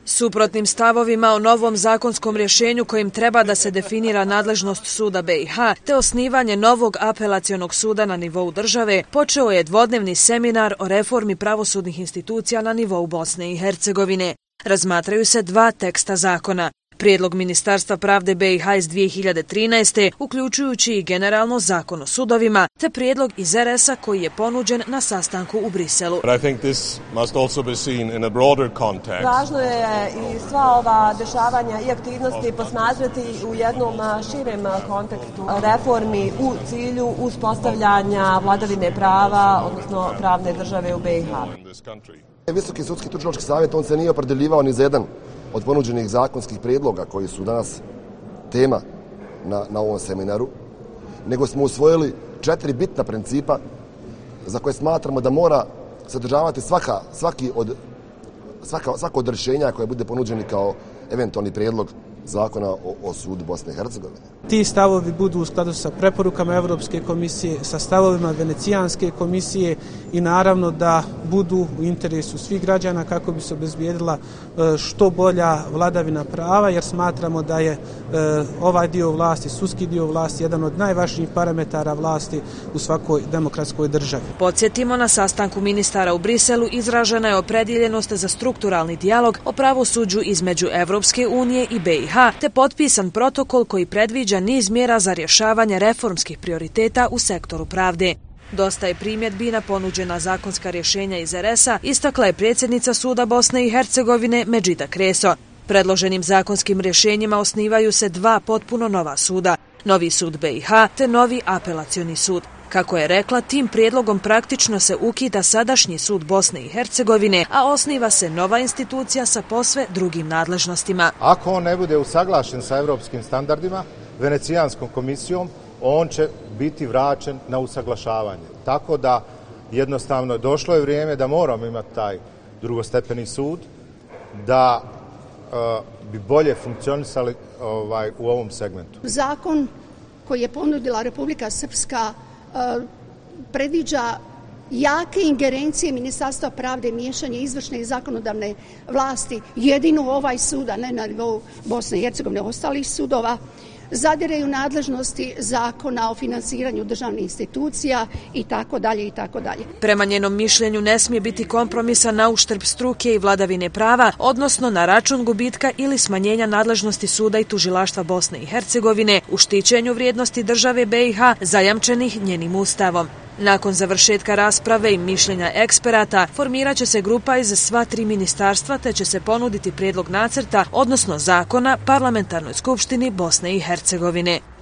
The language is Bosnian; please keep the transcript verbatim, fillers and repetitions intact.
Suprotnim stavovima o novom zakonskom rješenju kojim treba da se definira nadležnost suda B i H te osnivanje novog apelacionog suda na nivou države, počeo je dvodnevni seminar o reformi pravosudnih institucija na nivou Bosne i Hercegovine. Razmatraju se dva teksta zakona. Prijedlog Ministarstva pravde B i H iz dvije hiljade trinaeste, uključujući i generalno zakon o sudovima, te prijedlog iz R S-a koji je ponuđen na sastanku u Briselu. Važno je i sva ova dešavanja i aktivnosti posmatrati u jednom širem kontekstu reformi u cilju uspostavljanja vladavine prava, odnosno pravne države u B i H. Visoki sudski tužilački savjet on se nije opredeljivao ni za jedan od ponuđenih zakonskih prijedloga koji su danas tema na, na ovom seminaru, nego smo usvojili četiri bitna principa za koje smatramo da mora sadržavati svaka, svaki od, svaka, svako od rješenja koje bude ponuđeni kao eventualni prijedlog zakona o, o sudu Bosne i Hercegovine. Ti stavovi budu u skladu sa preporukama Europske komisije, sa stavovima Venecijanske komisije i naravno da budu u interesu svih građana kako bi se obezbijedila što bolja vladavina prava, jer smatramo da je ovaj dio vlasti, sudski dio vlasti, jedan od najvažnijih parametara vlasti u svakoj demokratskoj državi. Podsjetimo, na sastanku ministara u Briselu izražena je opredjeljenost za strukturalni dijalog o pravosuđu između Evropske unije i B i H, te potpisan protokol koji predviđa niz mjera za rješavanje reformskih prioriteta u sektoru pravde. Dosta je primjedbi na ponuđena zakonska rješenja iz R S-a, istakla je predsjednica suda Bosne i Hercegovine Medžida Kreso. Predloženim zakonskim rješenjima osnivaju se dva potpuno nova suda, novi sud B i H te novi apelacioni sud. Kako je rekla, tim prijedlogom praktično se ukida sadašnji sud Bosne i Hercegovine, a osniva se nova institucija sa posve drugim nadležnostima. Ako on ne bude usaglašen sa europskim standardima, Venecijanskom komisijom, on će biti vraćen na usaglašavanje. Tako da jednostavno došlo je vrijeme da moramo imati taj drugostepeni sud, da uh, bi bolje funkcionisali ovaj, u ovom segmentu. Zakon koji je ponudila Republika Srpska uh, predviđa jake ingerencije Ministarstva pravde, miješanje izvršne i zakonodavne vlasti, jedino ovaj sud, a ne na nivou Bosne i Hercegovine, ostalih sudova, zadireju nadležnosti zakona o finansiranju državnih institucija i tako dalje i tako dalje. Prema njenom mišljenju ne smije biti kompromisa na uštrb struke i vladavine prava, odnosno na račun gubitka ili smanjenja nadležnosti suda i tužilaštva Bosne i Hercegovine u štićenju vrijednosti države B i H zajamčenih njenim ustavom. Nakon završetka rasprave i mišljenja eksperata formirat će se grupa iz sva tri ministarstva te će se ponuditi prijedlog nacrta, odnosno zakona, Parlamentarnoj skupštini Bosne i Hercegovine.